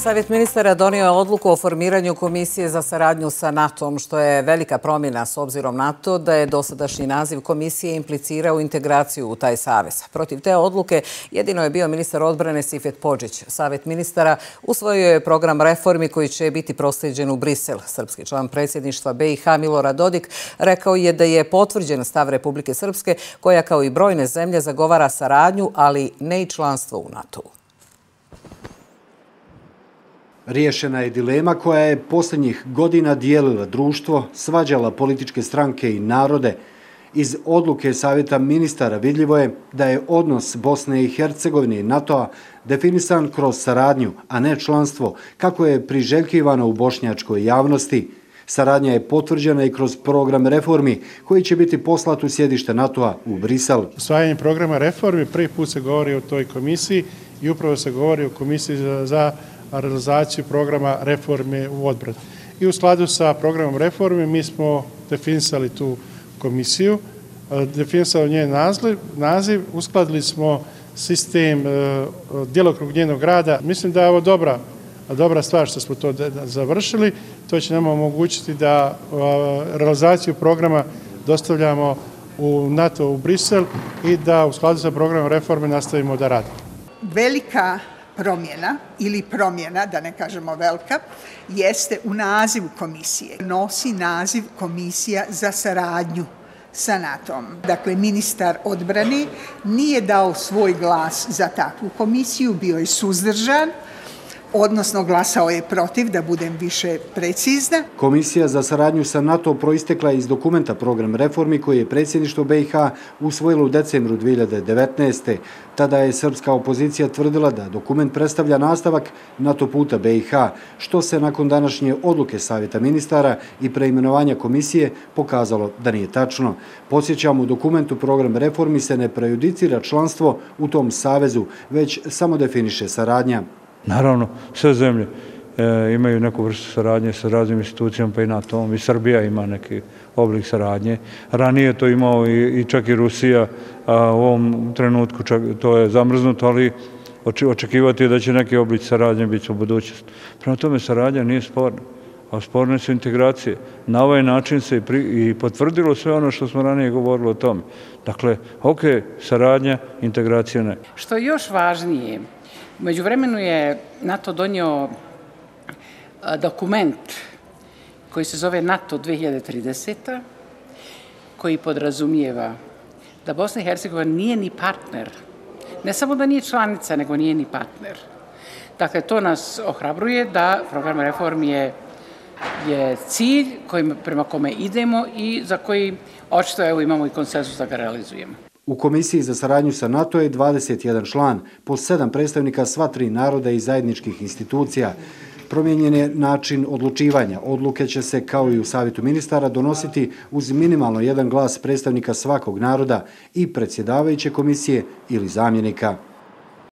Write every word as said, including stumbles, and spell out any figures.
Savjet ministara donio je odluku o formiranju komisije za saradnju sa NATO-om, što je velika promjena s obzirom na to da je dosadašnji naziv komisije implicirao integraciju u taj savez. Protiv te odluke jedino je bio ministar odbrane Sifet Podžić. Savjet ministara usvojio je program reformi koji će biti proslijeđen u Brisel. Srpski član predsjedništva B i H Milorad Dodik rekao je da je potvrđen stav Republike Srpske, koja kao i brojne zemlje zagovara saradnju, ali ne i članstvo u NATO-u. Riješena je dilema koja je posljednjih godina dijelila društvo, svađala političke stranke i narode. Iz odluke Savjeta ministara vidljivo je da je odnos Bosne i Hercegovine i NATO-a definisan kroz saradnju, a ne članstvo, kako je priželjkivano u bošnjačkoj javnosti. Saradnja je potvrđena i kroz program reformi koji će biti poslat u sjedište NATO-a u Brisel. Usvajanje programa reformi prvi put se govori o toj komisiji i upravo se govori o komisiji za, za realizaciju programa reforme u odbrani. I u skladu sa programom reforme mi smo definisali tu komisiju, definisali njen naziv, naziv, uskladili smo sistem, djelokrug njenog rada. Mislim da je ovo dobra, dobra stvar što smo to završili. To će nam omogućiti da realizaciju programa dostavljamo u NATO u Brisel i da u skladu sa programom reforme nastavimo da radimo. Velika promjena ili promjena, da ne kažemo velika, jeste u nazivu komisije. Nosi naziv Komisija za saradnju sa NATO-om. Dakle, ministar odbrane nije dao svoj glas za takvu komisiju, bio je suzdržan, odnosno glasao je protiv, da budem više precizna. Komisija za saradnju sa NATO proistekla iz dokumenta program reformi koji je predsjedništvo B i H usvojilo u decembru dvije hiljade devetnaeste. Tada je srpska opozicija tvrdila da dokument predstavlja nastavak NATO puta B i H, što se nakon današnje odluke Savjeta ministara i preimenovanja komisije pokazalo da nije tačno. Podsjećamo, u dokumentu program reformi se ne prejudicira članstvo u tom savezu, već samo definiše saradnja. Naravno, sve zemlje e, imaju neku vrstu saradnje sa raznim institucijama, pa i NATO-om. I Srbija ima neki oblik saradnje. Ranije to imao i, i čak i Rusija, a u ovom trenutku čak, to je zamrznuto, ali očekivati je da će neki oblik saradnje biti u budućnosti. Prema tome, saradnja nije sporna, a sporne su integracije. Na ovaj način se i, pri, i potvrdilo sve ono što smo ranije govorili o tome. Dakle, ok, saradnja, integracija ne. Što je još važnije, u međuvremenu je NATO donio dokument koji se zove NATO dvije hiljade trideseta, koji podrazumijeva da Bosna i Hercegovina nije ni partner. Ne samo da nije članica, nego nije ni partner. Dakle, to nas ohrabruje da program reformi je, je cilj kojim, prema kome idemo i za koji očito evo, imamo i konsenzus da ga realizujemo. U Komisiji za saradnju sa NATO je dvadeset jedan član, po sedam predstavnika sva tri naroda i zajedničkih institucija. Promijenjen je način odlučivanja. Odluke će se, kao i u Savjetu ministara, donositi uz minimalno jedan glas predstavnika svakog naroda i predsjedavajuće komisije ili zamjenika.